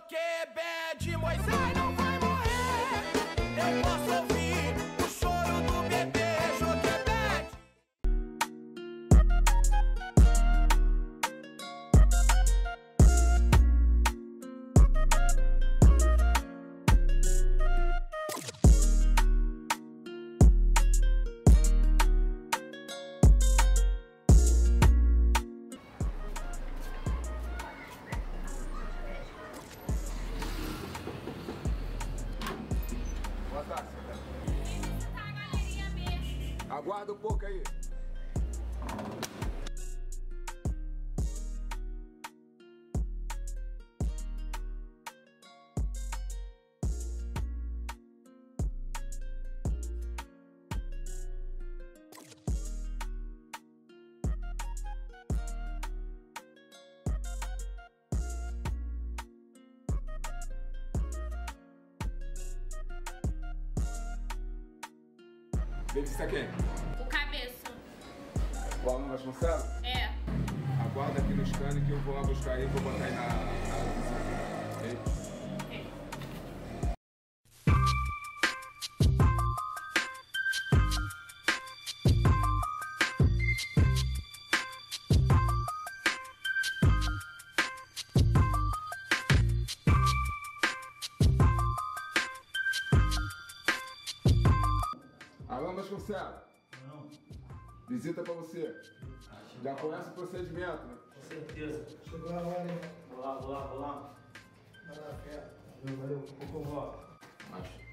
Joquebed, Moisés não vai morrer. Eu posso ouvir o choro do bebê Joquebed. Boa tarde, senhor. Tá a galeria mesmo. Aguarda um pouco aí. Dentista quem? O cabeça. O Alan Vasconcelos? É. Aguarda aqui no scanner que eu vou lá buscar ele e vou botar aí na visita. Ok? Alan Vasconcelos. Não, Visita pra você. Já conhece o procedimento, né? com certeza. Chegou a hora, hein? Vou lá. Vai lá, fé. Valeu, um pouco eu volto. Acho.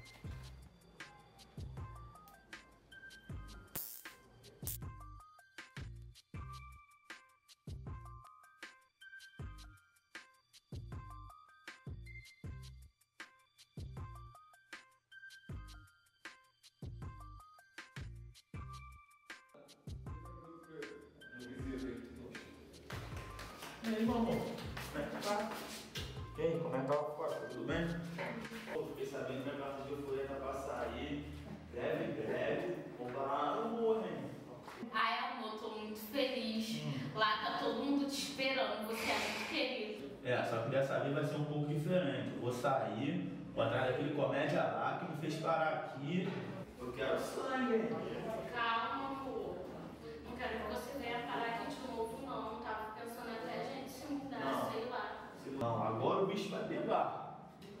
E aí, meu amor? Como é que tá? E aí, como é que tá o Costa? Tudo bem? Pô, fiquei sabendo que a carta de euforia tá pra sair. Breve. Vamos lá no humor, hein? Ai, amor, tô muito feliz. Lá tá todo mundo te esperando. Você é muito querido. É, só que dessa vez vai ser um pouco diferente. Eu vou sair, vou atrás daquele comédia lá que me fez parar aqui. Eu quero sangue, hein? Calma, amor. Não quero que você venha parar aqui de novo, não. Tava pensando até a gente se mudar, Não. sei lá. Não, agora o bicho vai pegar.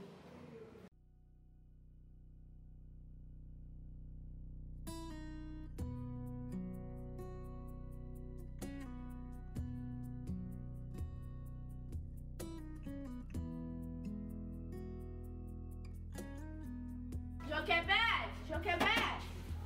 Joquebed!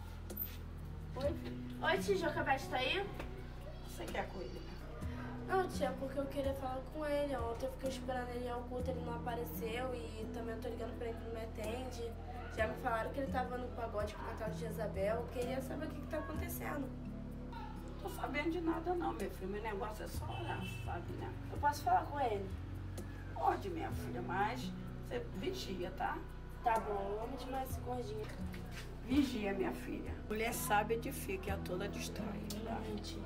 Oi, tia, Joquebed tá aí? Você quer com ele? Não, tia, porque eu queria falar com ele. Ontem eu fiquei esperando ele ao culto, ele não apareceu e também eu tô ligando pra ele, ele não me atende. Já me falaram que ele tava no pagode com o Natal de Jezabel. Eu queria saber o que tá acontecendo. Não tô sabendo de nada não, meu filho. Meu negócio é só orar, sabe, né? Eu posso falar com ele? Pode, minha filha, mas você vigia, tá? Tá bom, eu amo demais esse gordinho. Vigia, minha filha. Mulher sábia edifica, é toda destrói, tá? Tia.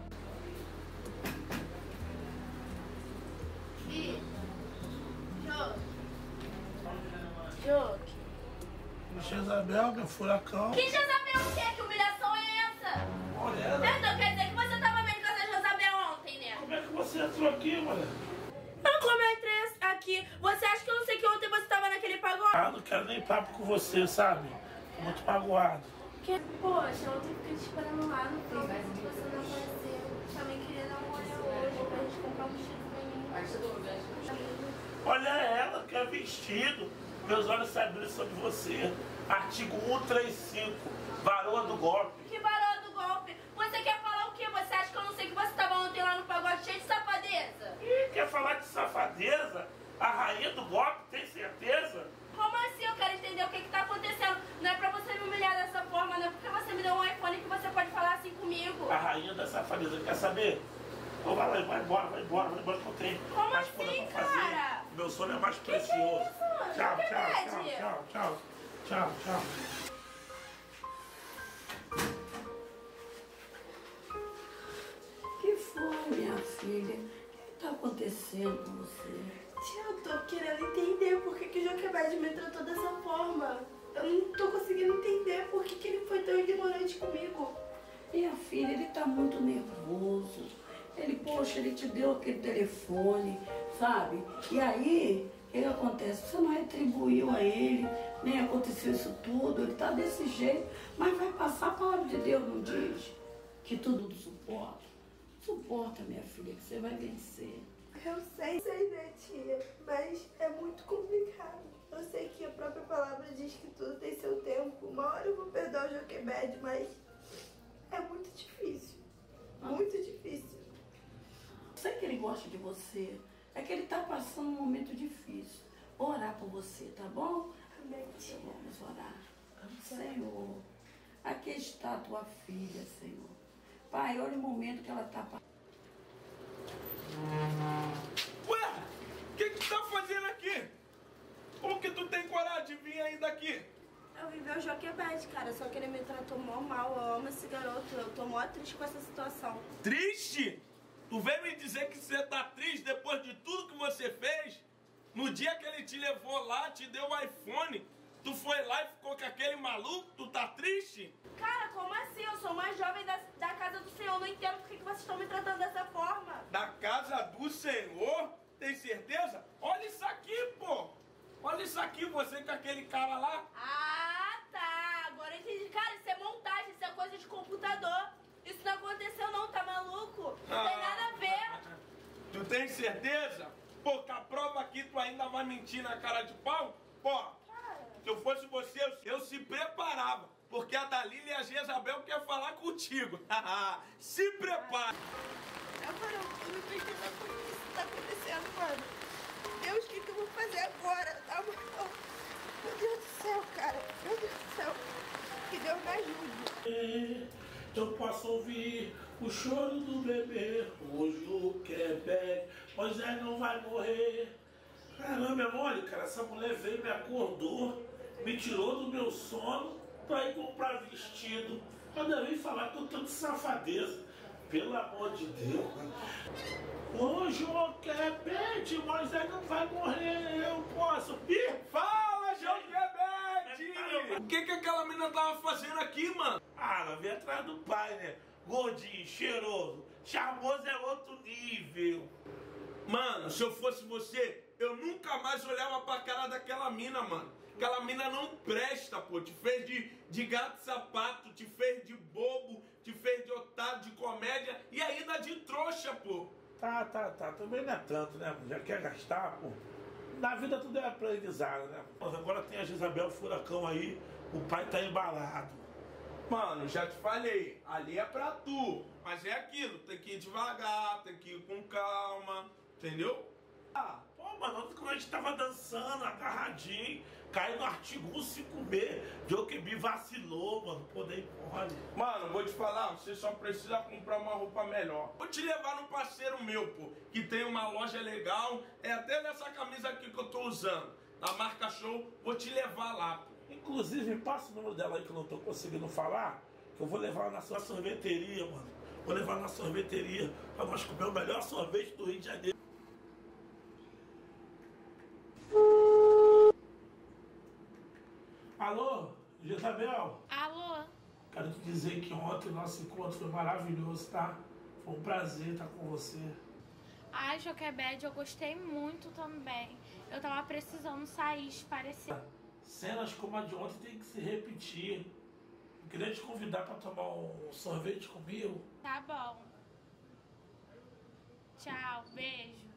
Joque. Jezabel, meu furacão. Que Jezabel o quê? Que humilhação é essa? Olha ela. Então quer dizer que você tava vendo com essa Jezabel ontem, né? Como é que você entrou aqui, mulher? Não, como eu entrei aqui? Você acha que eu não sei que ontem você tava naquele pagode? Ah, não quero nem papo com você, sabe? Tô muito magoado. Que? Poxa, ontem eu fiquei te esperando lá no clube, mas você não apareceu. Também queria dar um olho hoje pra gente comprar um vestido pra mim. Olha ela, que é vestido. Meus olhos se abriram sobre você. Artigo 135, varoa do golpe. Que barulho do golpe? Você quer falar o quê? Você acha que eu não sei que você tava ontem lá no pagode cheio de safadeza? Ih, quer falar de safadeza? A rainha do golpe, tem certeza? Como assim? Eu quero entender o que tá acontecendo. Não é pra você me humilhar dessa forma, não é porque você me deu um iPhone que você pode falar assim comigo. A rainha da safadeza, quer saber? Então vai lá, vai embora que eu tenho. Como mais coisa assim, pra fazer. cara? Meu sono é mais Que é precioso. isso? Tchau, Que tchau, pede? tchau. Que foi, minha filha? O que tá acontecendo com você? Tia, eu tô querendo entender por Joquebed me tratou dessa forma. Eu não tô conseguindo entender por que ele foi tão ignorante comigo. Minha filha, ele tá muito nervoso. Poxa, ele te deu aquele telefone, sabe? E aí, o que acontece? Você não retribuiu a ele, nem aconteceu isso tudo. Ele tá desse jeito, mas vai passar. A palavra de Deus não diz que tudo suporta. Suporta, minha filha, que você vai vencer. Eu sei, né, tia? Mas é muito complicado. Eu sei que a própria palavra diz que tudo tem seu tempo. Uma hora eu vou perdoar o Joquebed, mas é muito difícil. Muito difícil. Eu sei que ele gosta de você. É que ele tá passando um momento difícil. Vou orar por você, tá bom? Amém, tia. Vamos orar. Senhor, aqui está a tua filha, Senhor. Pai, olha o momento que ela tá passando. Ué, o que tu tá fazendo aqui? Como que tu tem coragem de vir ainda aqui? Eu vim ver o Joquebed, cara, só que ele me tratou mó mal. Eu amo esse garoto, eu tô mó triste com essa situação. Triste? Tu veio me dizer que você tá triste depois de tudo que você fez? No dia que ele te levou lá, te deu um iPhone, tu foi lá e ficou com aquele maluco? Tu tá triste? Cara, como assim? Eu sou mais jovem da casa do Senhor. Eu não entendo por que vocês estão me tratando dessa forma. Da casa do Senhor? Tem certeza? Olha isso aqui, pô! Olha isso aqui, você com aquele cara lá. Ah, tá. Agora eu entendi. Cara, isso é montagem, isso é coisa de computador. Isso não aconteceu não, tá maluco? Não tem nada a ver. Tu tem certeza? Pô, com a prova aqui, tu ainda vai mentir na cara de pau? Pô, se eu fosse você, eu se preparava. Porque a Dalila e a Jezabel querem falar contigo. Se prepara. Agora eu não tô entendendo por que isso tá acontecendo, mano. Deus, o que eu vou fazer agora? Tá, mano? Meu Deus do céu, cara. Meu Deus do céu. Que Deus me ajude. Eu posso ouvir o choro do bebê. Hoje o Quebec, Moisés não vai morrer. Caramba, é mole, cara. Essa mulher veio, me acordou, me tirou do meu sono pra ir comprar vestido. Ainda vem falar com tanta safadeza. Pelo amor de Deus. Hoje o Quebec, Moisés não vai morrer. Eu posso. Ih, fala, Joquebed! O que aquela menina tava fazendo aqui, mano? Ah, ela veio atrás do pai, né? Gordinho, cheiroso, charmoso é outro nível. Mano, se eu fosse você, eu nunca mais olhava pra cara daquela mina, mano. Aquela mina não presta, pô. Te fez de gato sapato, te fez de bobo, te fez de otário, de comédia e ainda de trouxa, pô. Tá. Também não é tanto, né? Já quer gastar, pô. Na vida tudo é aprendizado, né? Mas agora tem a Jezabel Furacão aí, o pai tá embalado. Mano, já te falei, ali é pra tu. Mas é aquilo, tem que ir devagar, tem que ir com calma, entendeu? Ah, pô, mano, ontem como a gente tava dançando, agarradinho, caiu no artigo 156, Joquebed vacilou, mano, pô, nem pode. Mano, vou te falar, você só precisa comprar uma roupa melhor. Vou te levar num parceiro meu, pô, que tem uma loja legal, é até nessa camisa aqui que eu tô usando, da marca Show, vou te levar lá, pô. Inclusive, passa o número dela aí que eu não tô conseguindo falar, que eu vou levar ela na sua sorveteria, mano. Vou levar na sorveteria pra nós comer o melhor sorvete do Rio de Janeiro. Alô, Jezabel? Alô? Quero te dizer que ontem o nosso encontro foi maravilhoso, tá? Foi um prazer estar com você. Ai, Joquebed, eu gostei muito também. Eu tava precisando sair, parecer. Cenas como a de ontem tem que se repetir. Eu queria te convidar para tomar um sorvete comigo. Tá bom. Tchau, beijo.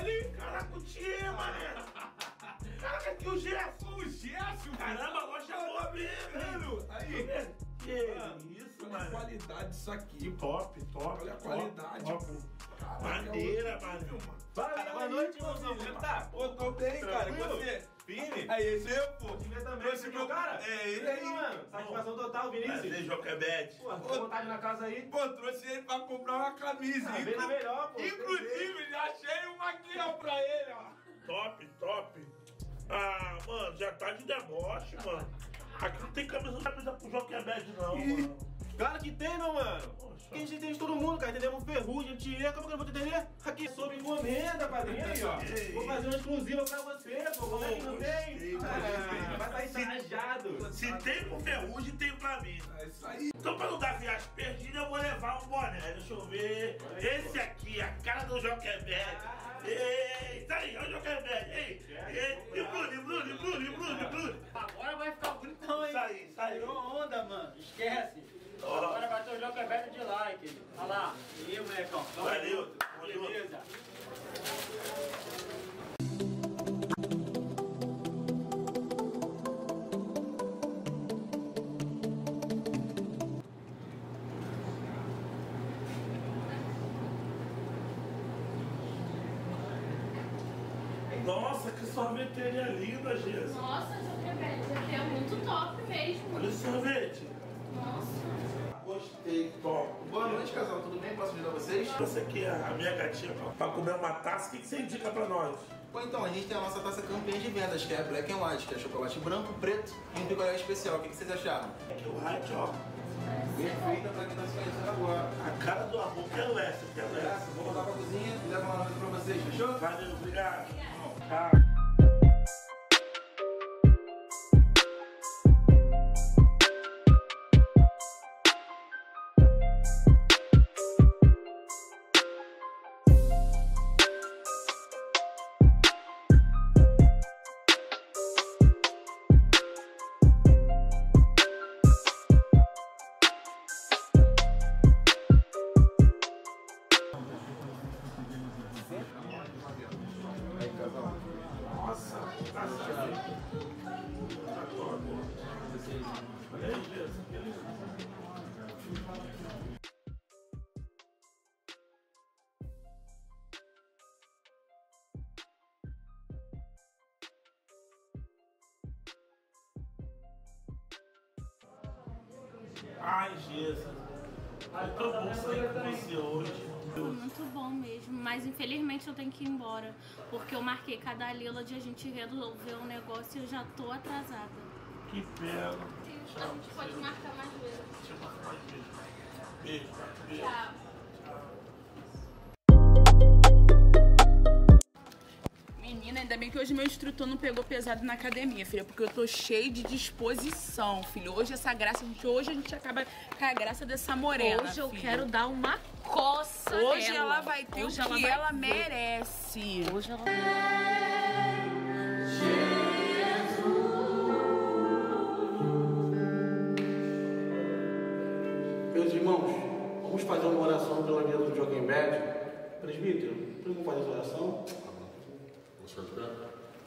ali. Caraca, o Tia, mané. Caraca, aqui o Gerson. O Gerson. Caramba, a loja boa mesmo. Aí. Que isso, Olha a mano. qualidade disso aqui. Top. Olha a qualidade. Top. Caraca, Maneira, é outro mano. nível, mano. Boa noite, irmãozão. Como tá? Pô, tô bem, cara. E Tranquilo? você? Firme? Aí, esse eu, pô. Você também, Trouxe meu cara? É, ele aí, mano. Satisfação total, Prazer, Vinícius. Joquebete. Pô, fica à vontade na casa aí. Pô, trouxe ele pra comprar uma camisa. Vem na melhor, pô. Inclusive, já achei uma aqui, ó, pra ele, ó. Top. Ah, mano, já tá de deboche, mano. Aqui não tem camisa pro Joquebete, não, mano. Claro que tem, meu mano. Aqui a gente entende todo mundo, cara. Entendemos ferrugem, tira. Como que eu não vou te entender? Aqui sob encomenda, padrinho. Aí, ó. Vou fazer uma exclusiva pra você, pô. Como é que não tem? Vai sair trajado. Se tem pro Ferrugem, tem pra mim. É isso aí. Então, pra não dar viagem perdida, eu vou levar um boné. Deixa eu ver. Esse aqui, a cara do Joquebete. Eita aí, olha o Joquebete. Ei, e Bruno. Agora vai ficar bonitão, hein? Isso aí. Tirou onda, mano. Esquece. Agora vai ter o Joquebete de like. Olha lá. E aí, molecão. Tamo Valeu. junto. Beleza. Nossa, que sorveteria linda, Jesus. Nossa, Joquebete, aqui é muito top mesmo. Olha o sorvete. Nossa. Gostei, top. Boa noite, casal. Tudo bem? Posso ajudar vocês? Você aqui é a minha gatinha pra comer uma taça. O que você indica pra nós? Bom, então, a gente tem a nossa taça campeã de vendas, que é a Black and White, que é chocolate branco, preto e um picolé especial. O que vocês acharam? Aqui o rádio, ó. Perfeita pra quem tá se conhecendo agora. A cara do amor, quero essa. Graças, vou voltar pra cozinha e levar uma noite pra vocês, fechou? Valeu, obrigado. Tá. Nossa, tá olha aí, Jesus. Ai, Jesus. É tão bom sair com você hoje. Muito bom mesmo, mas infelizmente eu tenho que ir embora, porque eu marquei com a Dalila de a gente resolver um negócio e eu já tô atrasada. Que pena. A gente pode marcar mais vezes. Deixa eu marcar mais vezes. Beijo. Tchau. Menina, ainda bem que hoje meu instrutor não pegou pesado na academia, filha, porque eu tô cheia de disposição, filho. Hoje a gente acaba com a graça dessa morena. Hoje eu filho. quero dar uma coça Hoje nela. ela vai ter Hoje o que vai ela ver. merece. Hoje ela... Meus irmãos, vamos fazer uma oração pela vida do Joquebete. Presbítero, vamos fazer essa oração? Vamos ficar.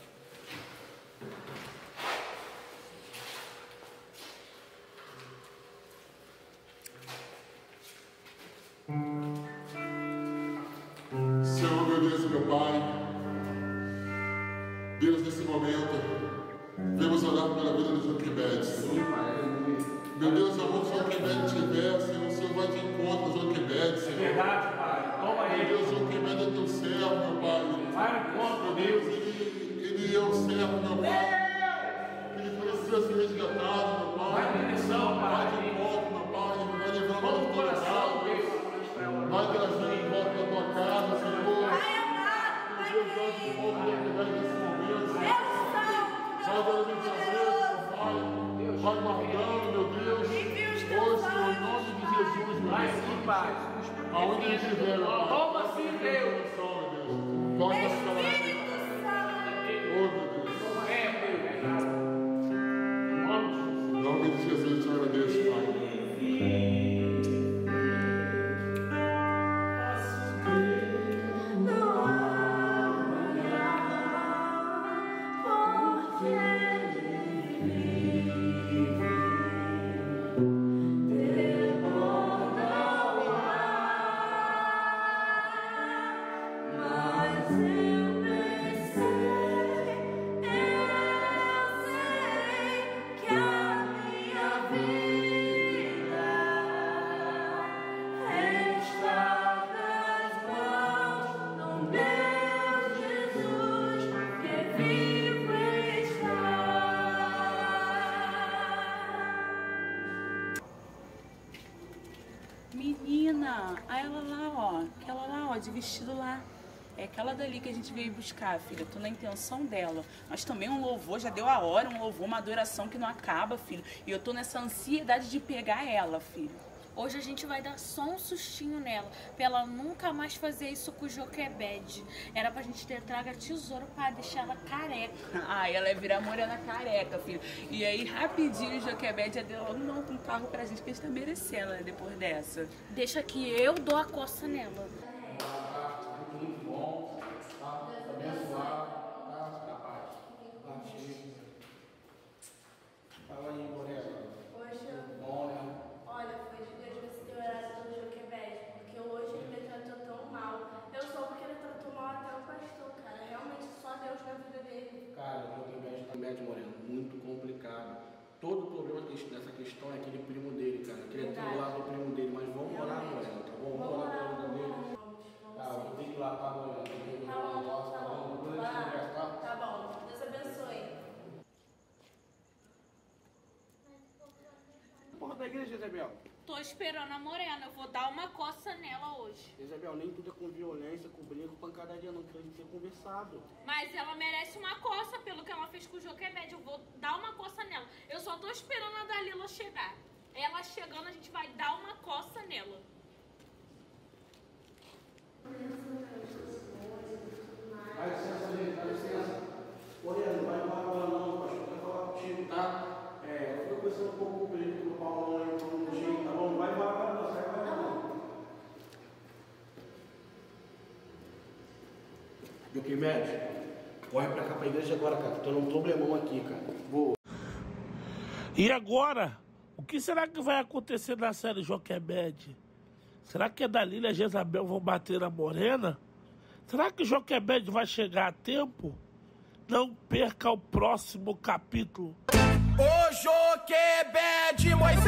Senhor, meu Deus e meu Pai, Deus, nesse momento, vamos orar pela vida do Joquebete, Senhor. Meu Deus, aonde o Joquebete estiver, Senhor, o Senhor vai de encontro ao Joquebete, Senhor. Verdade, Pai. Toma Meu ele. Deus, o Joquebete é teu servo, meu Pai. Vai no encontro, Deus. Ele é o servo, meu Pai. Ele precisa ser resgatado, meu Pai. Vai em direção, Vai Pai. de encontro, meu Pai. Vai levar Todo o o teu coração, lado. Deus. Vai trazer de volta da tua casa, Senhor. Meu Deus, vai de volta do Joquebete nesse momento, Senhor. Vai dando me trazer, meu Pai. Vai guardando, meu Deus. Hoje, Senhor, em nome de Jesus, meu Vai Deus. sim, Pai. Aonde ele estiver, ó, de vestido lá. É aquela dali que a gente veio buscar, filha. Eu tô na intenção dela. Mas também um louvor, já deu a hora, um louvor, uma adoração que não acaba, filho. E eu tô nessa ansiedade de pegar ela, filho. Hoje a gente vai dar só um sustinho nela, pra ela nunca mais fazer isso com o Joquebed. Era pra gente ter traga tesouro pra deixar ela careca. Ah, ela ia virar morena careca, filho. E aí, rapidinho, o Joquebed ia dar logo um carro pra gente, que a gente tá merecendo, né, depois dessa. Deixa que eu dou a coça nela. Muito bom, tá? Abençoado, tá? Na paz. Fala aí, Morena. Poxa, Bom, né? olha, foi de Deus você ter orado pelo Joquebed, porque hoje ele me tratou tão mal. Eu soube que ele tratou mal até o pastor, cara. Realmente só Deus na vida dele. Cara, o Joquebed, Morena, muito complicado. Todo o problema dessa questão é aquele primo dele, cara. Queria ter do lado do primo dele, mas vamos orar, Morena, tá bom? Vamos orar pela vida dele. Tá, eu vou ter que ir lá, tá, Morena? Tem que ir lá, tá bom. Depois a gente conversa, tá? Tá bom, Deus abençoe. Porra da igreja, Isabel. Tô esperando a morena, eu vou dar uma coça nela hoje. Isabel, nem tudo é com violência, com brinco, pancadaria, não. Tem que ser conversado. Mas ela merece uma coça pelo que ela fez com o Joquebed. Eu vou dar uma coça nela. Eu só tô esperando a Dalila chegar. Ela chegando, a gente vai dar uma coça nela. Dá licença, gente, dá licença. Morena, não vai embora agora não, pastor. Quero falar contigo, tá? Eu tô pensando um pouco com o período do Paulo aí, no jeito, tá bom? Não vai embora agora não, sai agora não. Joquebed, corre pra cá pra igreja agora, cara. Tô num problemão aqui, cara. Vou. E agora? O que será que vai acontecer na série Joquebed? Será que a Dalila e a Jezabel vão bater na Morena? Será que Joquebed vai chegar a tempo? Não perca o próximo capítulo. O Joquebed, Moisés.